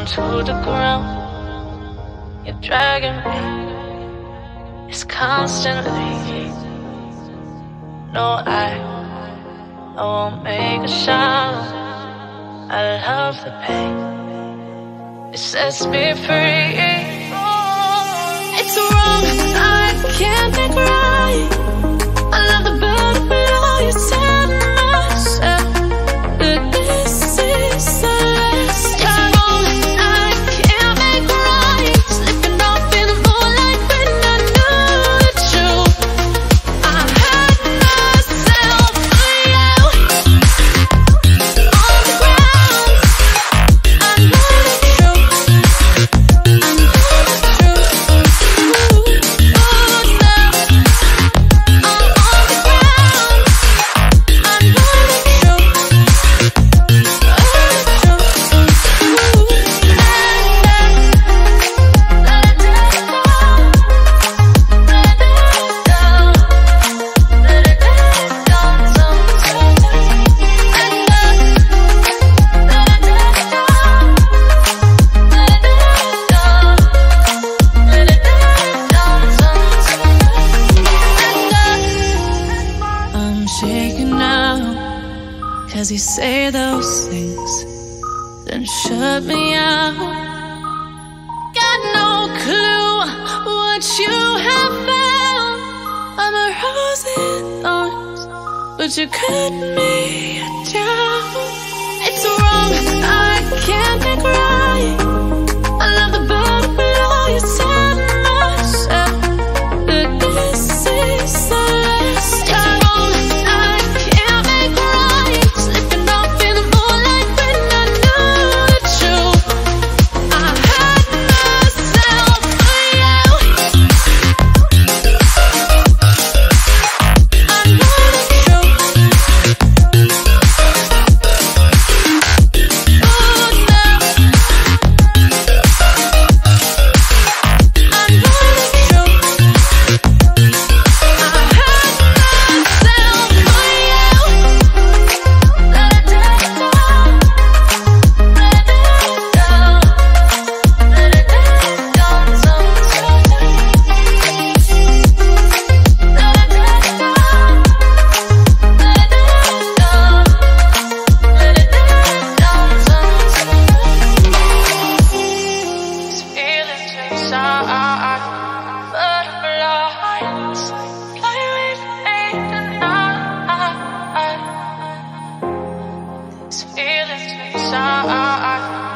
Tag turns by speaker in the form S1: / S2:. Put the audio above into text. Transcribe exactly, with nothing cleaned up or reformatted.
S1: down to the ground. You're dragging me, it's constantly. No, I, I won't make a sound. I love the pain, it sets me free. It's wrong, I can't make right. I love the bird below you, set myself, but this is the last time. I can't make right, slipping off in the moonlight when I knew the truth. I hurt myself for you. On the ground, I know the truth. I know the truth. Cause you say those things, then shut me out. Got no clue what you have found. I'm a rose in thorns, but you cut me down. It's wrong, I can't make right. I love the bird below you, set myself, but this is the last time. Feelings inside.